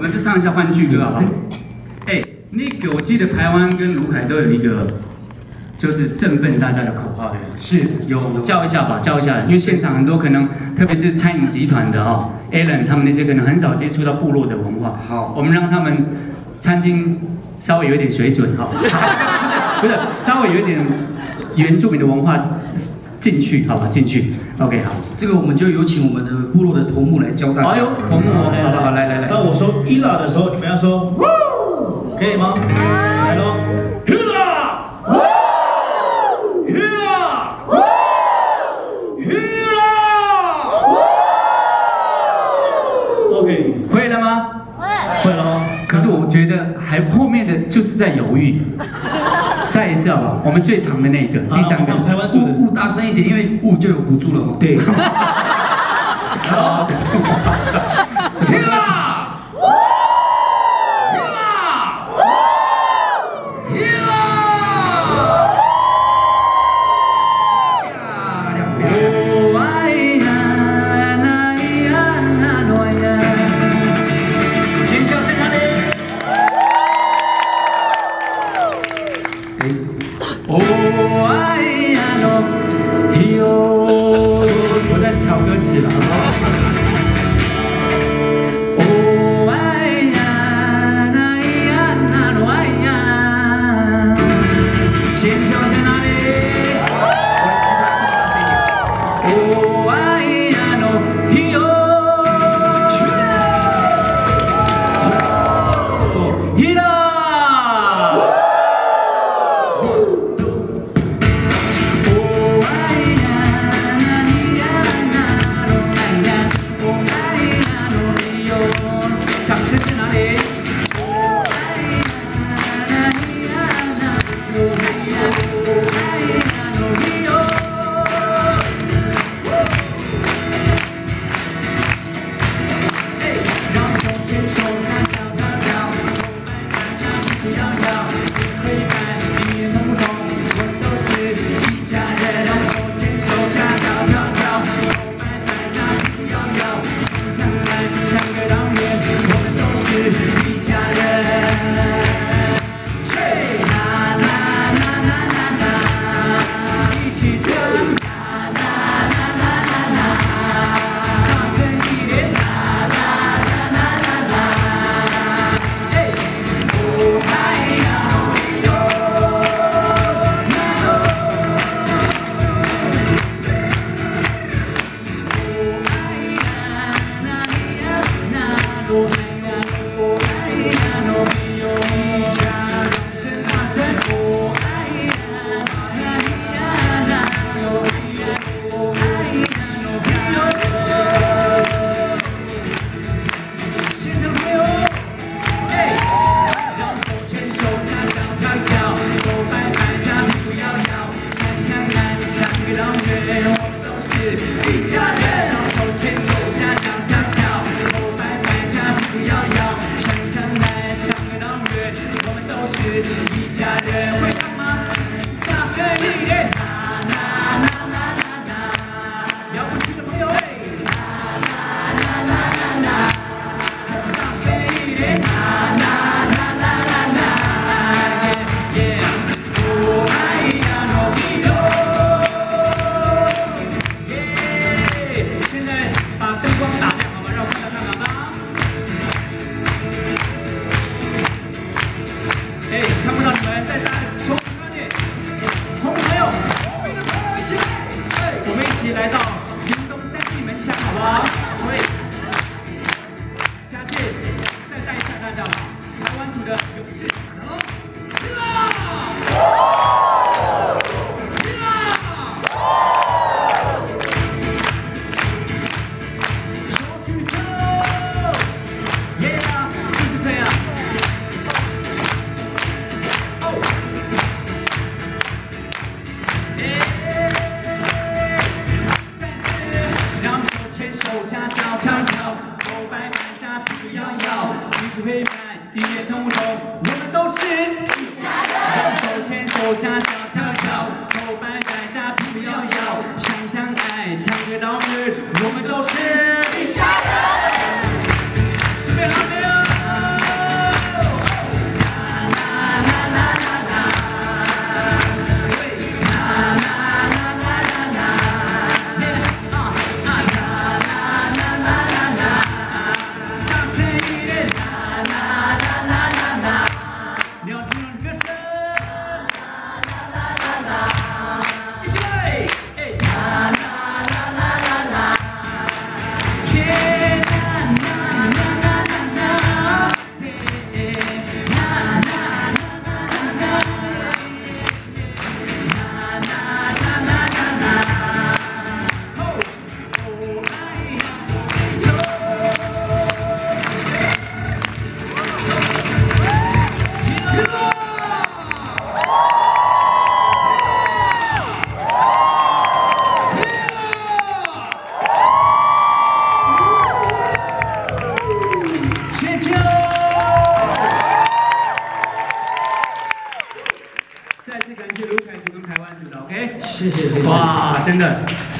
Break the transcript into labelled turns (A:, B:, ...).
A: 们就唱一下换句歌好不好？哎，那个我记得台湾跟卢凯都有一个，就是振奋大家的口号，对不对？是有叫一下吧，叫一下，因为现场很多可能，特别是餐饮集团的哦 ，Alan 他们那些可能很少接触到部落的文化。好，我们让他们餐厅稍微有一点水准哈，不是稍微有一点原住民的文化。 进去，好吧，进去。OK， 好，
B: 这个我们就有请我们的部落的头目来教大家。
A: 哎呦，头目哦，好不好？来来来。
C: 当我说伊拉的时候，你们要说 woo， 可以吗？来喽，伊拉 ，woo， 伊拉 ，woo， 伊拉 ，OK，
A: 会了吗？
C: 会了吗？
A: 可是我觉得还后面的就是在犹豫。再一次好不好？我们最长的那个，第3个。
C: 台湾组的。
B: 雾大声一点，因为雾就有补助了嘛。对。
A: 好，
B: 什么啦？
A: 我在抄歌词了，好不好？哦哎呀，那呀那罗哎呀，牵手在哪里？哦哎呀诺咿哟，咿啦。 一家人会唱吗？大声一点！啦啦啦啦啦啦！摇滚区的朋友哎！啦啦啦啦啦啦！大声一点！啦啦啦啦啦啦！耶耶！我爱呀诺比欧！耶！现在把灯光打亮，好吗？让我看到看看吧。 哎，看不到你们，再大冲高点！同朋友，我们一起来到屏东三地门乡，好不好？对，佳健，再带一下大家吧，台湾组的勇士，好，起来！起来！手举高，耶啊，就是这样。 加脚跳跳，头摆摆加屁股摇摇，一起陪伴，一点通融，我们都是一家人。手牵手加脚跳跳，头摆摆加屁股摇摇，相相爱，唱歌到日，我们都是一家人。准备好没有？ 再次感谢卢凯组跟台湾组的 OK，
B: 谢谢。
A: 哇，真的。